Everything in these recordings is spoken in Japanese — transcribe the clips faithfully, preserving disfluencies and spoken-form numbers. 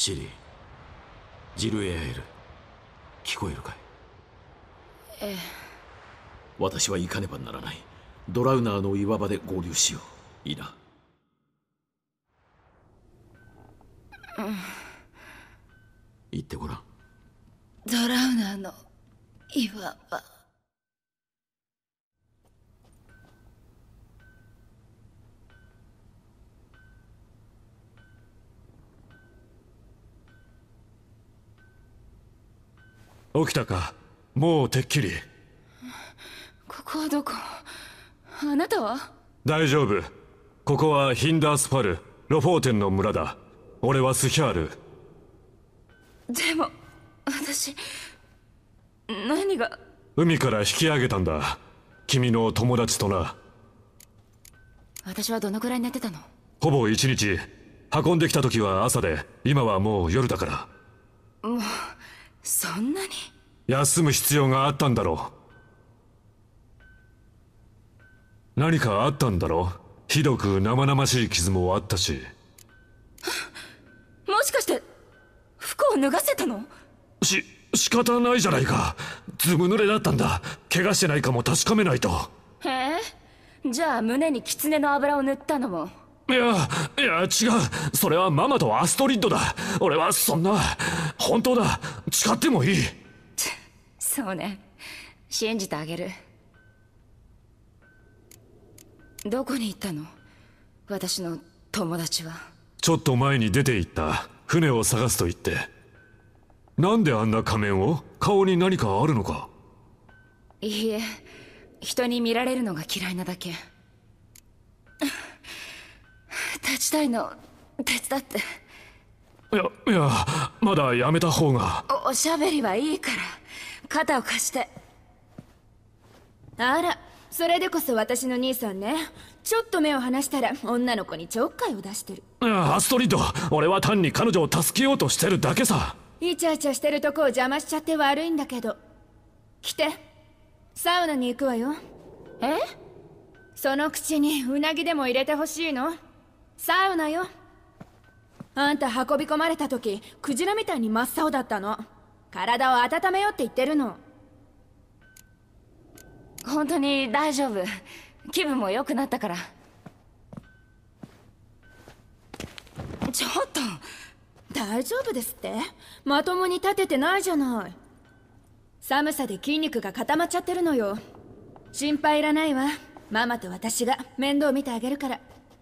シリ、ジルエアエル、聞こえるかい？ ええ。 私は行かねばならない。ドラウナーの岩場で合流しよう。いいな。 うん。 言ってごらん。 ドラウナーの岩場。 起きたか？もうてっきり。 ここはどこ？あなたは？ 大丈夫。ここはヒンダースパル・ロフォーテンの村だ。俺はスヒャール。 でも私何が？ 海から引き上げたんだ。君の友達とな。 私はどのくらい寝てたの？ ほぼ一日。運んできた時は朝で、今はもう夜だから。 もうそんなに？ 休む必要があったんだろう。何かあったんだろう。ひどく生々しい傷もあったし。 もしかして服を脱がせたの？ し仕方ないじゃないか。ずぶ濡れだったんだ。怪我してないかも確かめないと。 へえ。じゃあ胸に狐の油を塗ったのも？ いやいや違う。それはママとアストリッドだ。俺はそんな。本当だ。誓ってもいい。 そうね、信じてあげる。どこに行ったの？私の友達は。 ちょっと前に出て行った。船を探すと言って。なんであんな仮面を？顔に何かあるのか？ いいえ、人に見られるのが嫌いなだけ。手伝いの手伝って。 いやいや、まだやめた方が。 お、おしゃべりはいいから肩を貸して。 あら、それでこそ私の兄さんね。ちょっと目を離したら女の子にちょっかいを出してる。 いやアストリッド、俺は単に彼女を助けようとしてるだけさ。 イチャイチャしてるとこを邪魔しちゃって悪いんだけど。来て、サウナに行くわよ。 え？ その口にうなぎでも入れてほしいの？サウナよ。あんた運び込まれた時クジラみたいに真っ青だったの。体を温めようって言ってるの。 本当に大丈夫。気分も良くなったから。ちょっと。 大丈夫ですって？まともに立ててないじゃない。寒さで筋肉が固まっちゃってるのよ。心配いらないわ。ママと私が面倒見てあげるから。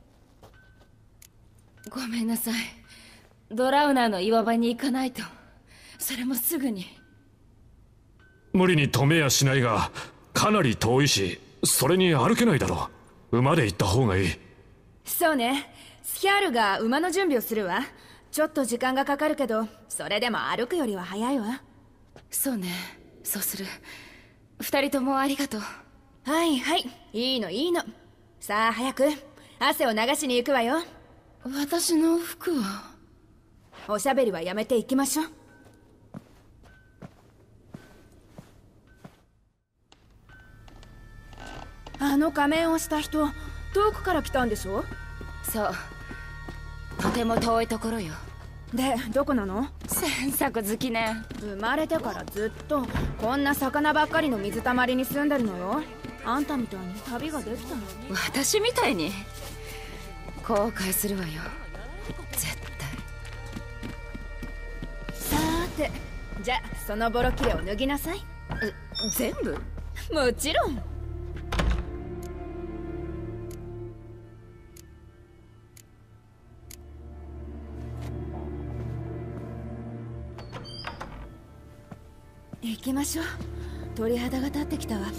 ごめんなさい。ドラウナーの岩場に行かないと。それもすぐに。 無理に止めやしないが、かなり遠いし、それに歩けないだろう。馬で行った方がいい。 そうね。スヒャールが馬の準備をするわ。ちょっと時間がかかるけど、それでも歩くよりは早いわ。 そうね、そうする。二人ともありがとう。 はいはい、いいのいいの。さあ早く汗を流しに行くわよ。 私の服は？ おしゃべりはやめていきましょう。あの仮面をした人、遠くから来たんでしょ？ そう、とても遠いところよ。 で、どこなの？ 詮索好きね。 生まれてからずっとこんな魚ばっかりの水たまりに住んでるのよ。あんたみたいに旅ができたのに。 私みたいに？後悔するわよ、絶対。 さーて、じゃあそのボロキレを脱ぎなさい。 全部？ もちろん。行きましょう。鳥肌が立ってきたわ。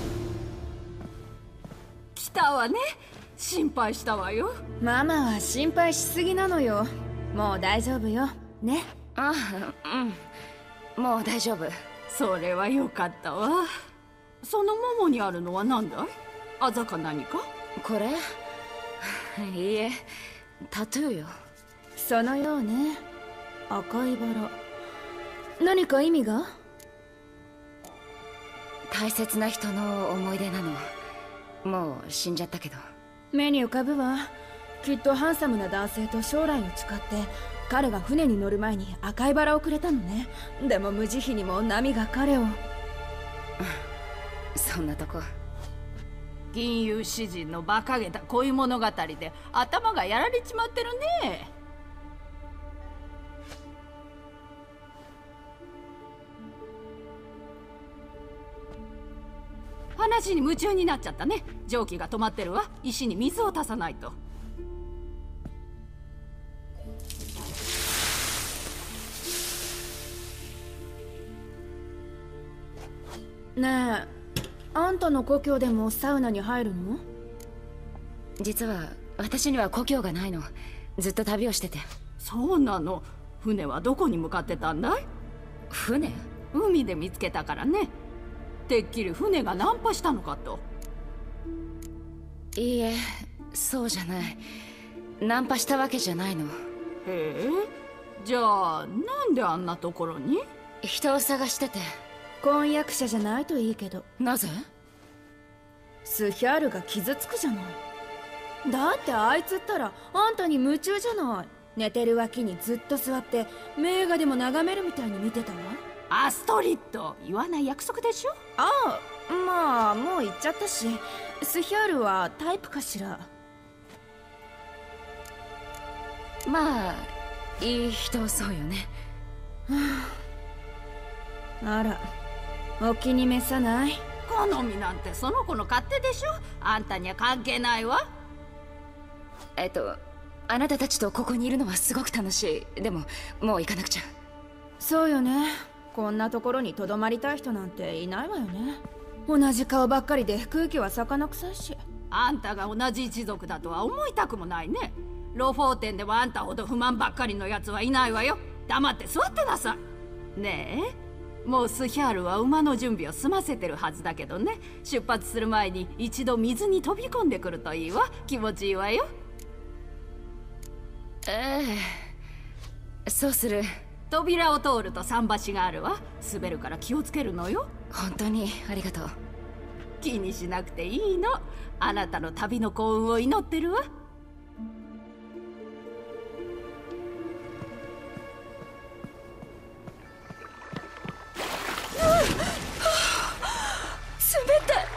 来たわね。心配したわよ。 ママは心配しすぎなのよ。もう大丈夫よね。 ああ、うん、もう大丈夫。 それはよかったわ。そのももにあるのは何だい？あざか何か？ これ？いいえ、タトゥーよ。 そのようね。赤いバラ、何か意味が？ 大切な人の思い出なの。もう死んじゃったけど。 目に浮かぶわ。きっとハンサムな男性と将来を誓って彼が船に乗る前に赤いバラをくれたのね。でも無慈悲にも波が彼を。 そんなとこ。 銀融詩人の馬鹿げた恋物語で頭がやられちまってるね。話に夢中になっちゃったね。蒸気が止まってるわ。石に水を足さないと。 ねえ、あんたの故郷でもサウナに入るの？ 実は私には故郷がないの。ずっと旅をしてて。 そうなの。船はどこに向かってたんだい？ 船？ 海で見つけたからね。てっきり船が難破したのかと。 いいえ、そうじゃない。ナンパしたわけじゃないの。 へえ、じゃあなんであんなところに？ 人を探してて。 婚約者じゃないといいけど。 なぜ？ スヒャールが傷つくじゃない。だってあいつったらあんたに夢中じゃない。寝てる脇にずっと座って名画でも眺めるみたいに見てたわ。 アストリッド、言わない約束でしょ？ ああ、まあもう言っちゃったし。スヒャールはタイプかしら？ まあいい人そうよね。 あら、お気に召さない？ 好みなんてその子の勝手でしょ。あんたには関係ないわ。 えっとあなたたちとここにいるのはすごく楽しい。でももう行かなくちゃ。 そうよね。こんなところにとどまりたい人なんていないわよね。同じ顔ばっかりで空気は魚臭いし。 あんたが同じ一族だとは思いたくもないね。ロフォーテンではあんたほど不満ばっかりのやつはいないわよ。黙って座ってなさい。ねえ、もうスヒャールは馬の準備を済ませてるはずだけどね。出発する前に一度水に飛び込んでくるといいわ。気持ちいいわよ。 ええ、そうする。 扉を通ると桟橋があるわ。滑るから気をつけるのよ。 本当にありがとう。 気にしなくていいの。あなたの旅の幸運を祈ってるわ。 冷たい。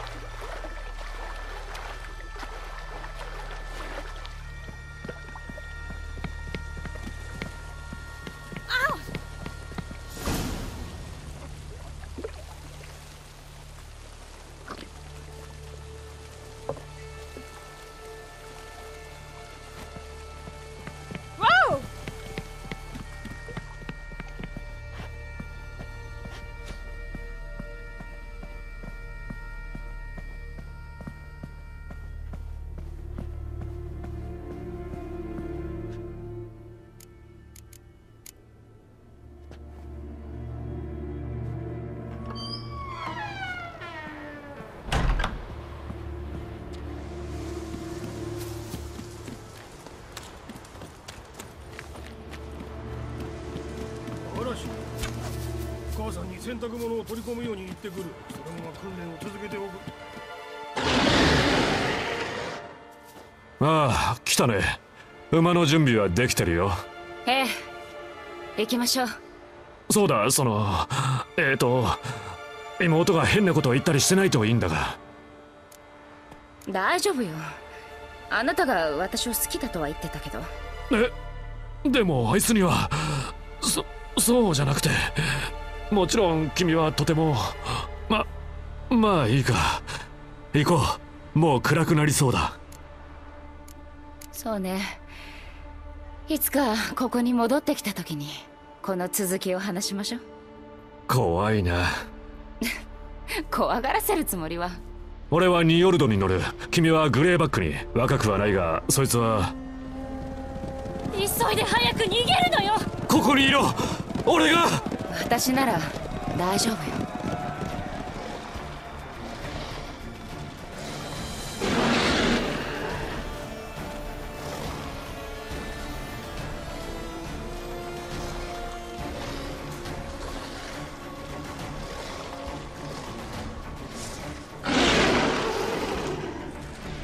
母さんに洗濯物を取り込むように言ってくる。そのまま訓練を続けておく。 ああ、来たね。馬の準備はできてるよ。 ええ、行きましょう。 そうだ、そのえっと妹が変なことを言ったりしてないといいんだが。 大丈夫よ。あなたが私を好きだとは言ってたけど。 え、でもあいつにはそそうじゃなくて。もちろん君はとてもままあいいか。行こう。もう暗くなりそうだ。 そうね。いつかここに戻ってきた時にこの続きを話しましょう。 怖いな。 怖がらせるつもりは。 俺はニヨルドに乗る。君はグレーバックに。若くはないがそいつは。 急いで早く逃げるのよ。 ここにいろ。俺が。 私なら大丈夫よ。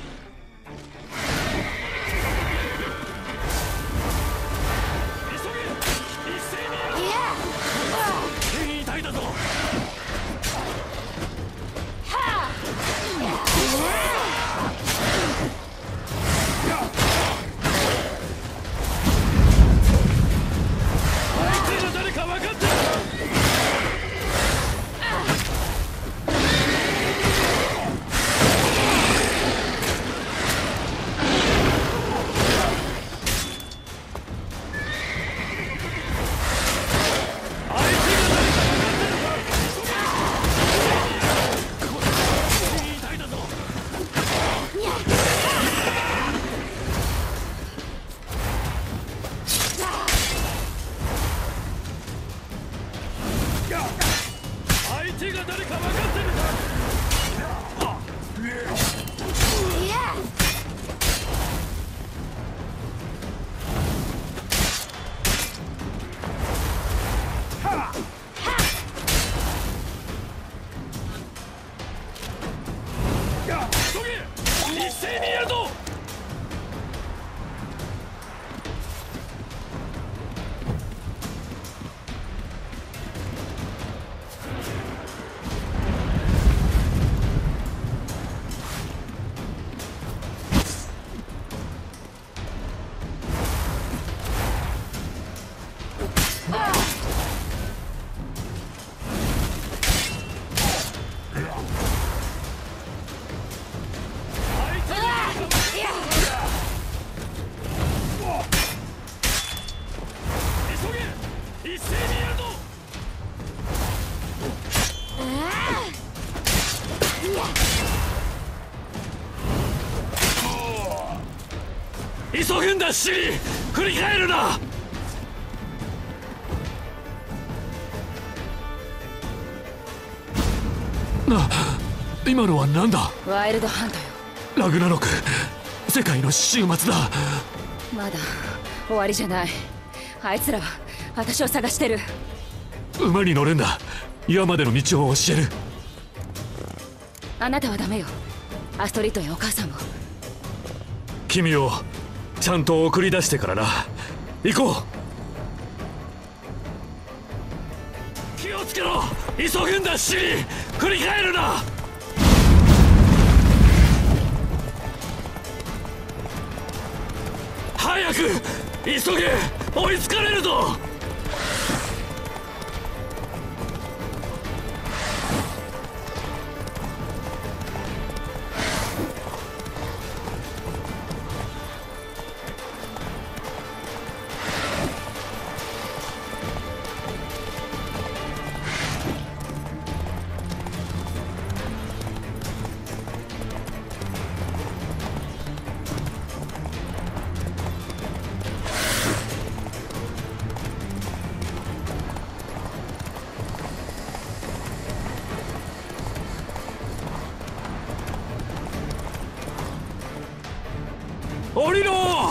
急げ。 急ぐんだシリ、振り返るな。な、今のは何だ。 ワイルドハントよ。 ラグナロク、世界の終末だ。 まだ終わりじゃない。あいつらは私を探してる。 馬に乗るんだ。岩までの道を教える。 あなたはダメよ。アストリッドやお母さんも。 君をちゃんと送り出してからな。行こう。気をつけろ。急ぐんだシリ、振り返るな。早く急げ、追いつかれるぞ。降りろ。